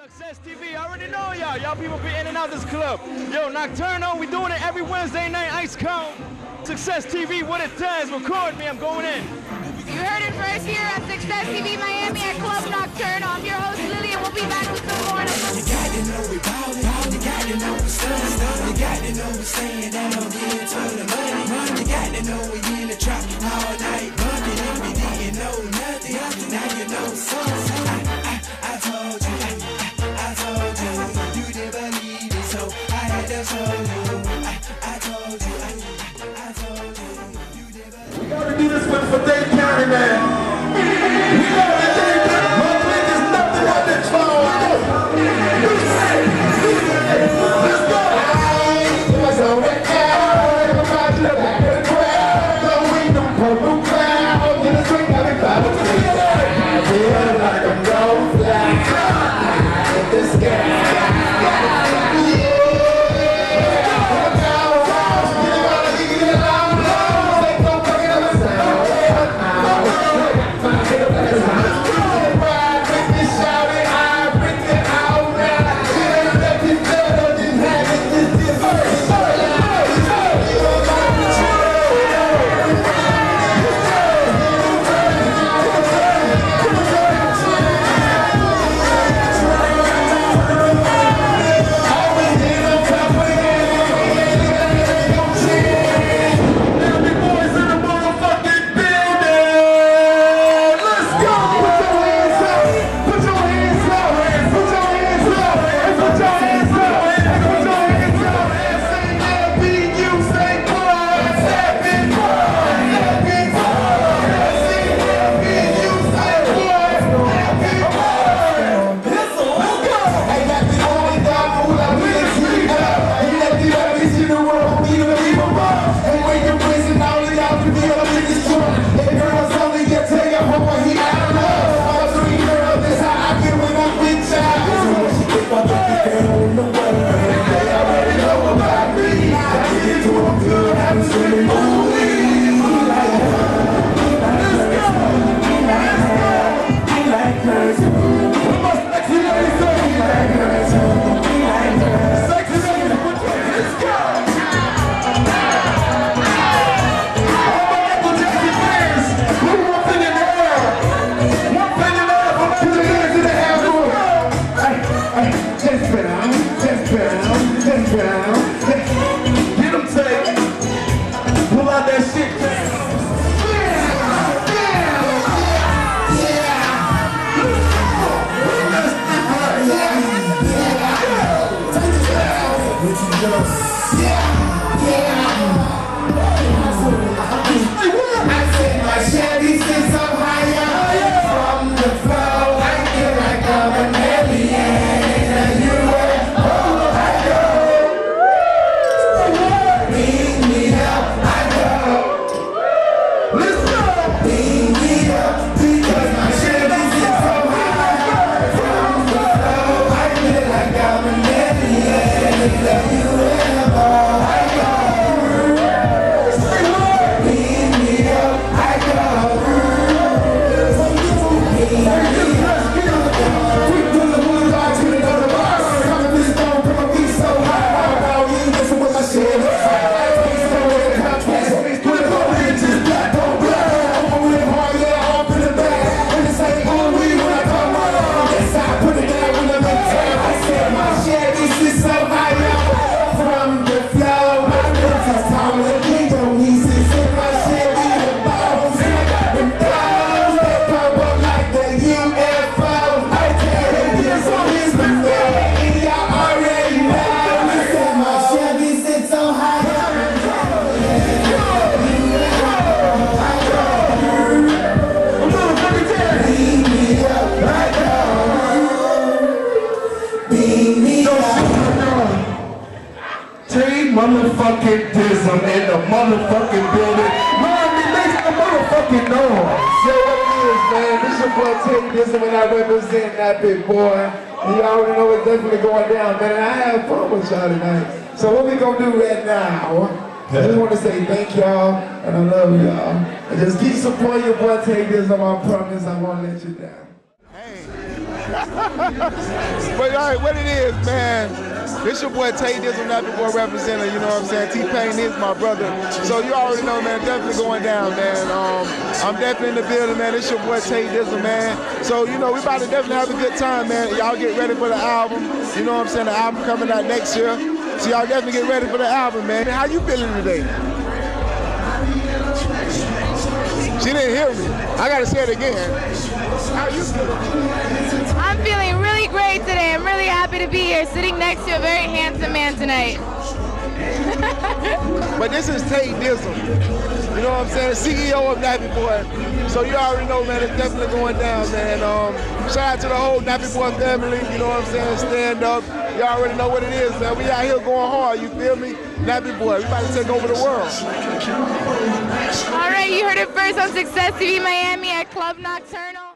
Success TV, I already know y'all. Y'all people be in and out this club. Yo, Nocturnal, we doing it every Wednesday night, Ice Cone. Success TV, what it does, record me, I'm going in. You heard it first here at Success TV Miami at Club Nocturnal. I'm your host, Lily, and we'll be back with some more. You got to know we ballin', you got to know we stuntin', you got to know we stayin' down here to the money. You got to know we in the trap all night, bumpin', and we didn't know nothing. Now you know something. I told you, you didn't believe it, so I had to show you. I told you, you didn't believe it. We gotta do this one for Tay County, man. We gotta do this. My clique is nothing but the clown. Let's go. What's on the crowd? Everybody look back at the crowd. Blowing them purple clouds. In the drink, I've been clouded together. I feel like I'm gonna fly in the sky. Tay motherfucking Dizm in the motherfucking building. Miami, make the motherfucking noise. Yo, what it is, man? This your boy Tay Dizm and I represent Nappy, boy. You already know it's definitely going down, man. And I have fun with y'all tonight. So what we gonna do right now, I just want to say thank y'all, and I love y'all. And just keep supporting your boy Tay Dizm. I promise I won't let you down. Hey. But all right, what it is, man. This your boy Tay Dizm, Nappy boy representative, you know what I'm saying? T-Pain is my brother. So you already know, man, definitely going down, man. I'm definitely in the building, man. This your boy Tay Dizm, man. So, you know, we about to definitely have a good time, man. Y'all get ready for the album. You know what I'm saying? The album coming out next year. So y'all definitely get ready for the album, man. How you feeling today? She didn't hear me. I gotta say it again. How you feeling? I'm feeling really great today. I'm really happy to be here, sitting next to a very handsome man tonight. But this is Tay Dizm. You know what I'm saying? CEO of Nappy Boy. So you already know, man, it's definitely going down, man. Shout out to the whole Nappy Boy family. You know what I'm saying? Stand up. You already know what it is, man. We out here going hard, you feel me? Nappy Boy, we about to take over the world. All right, you heard it first on Success TV Miami at Club Nocturnal.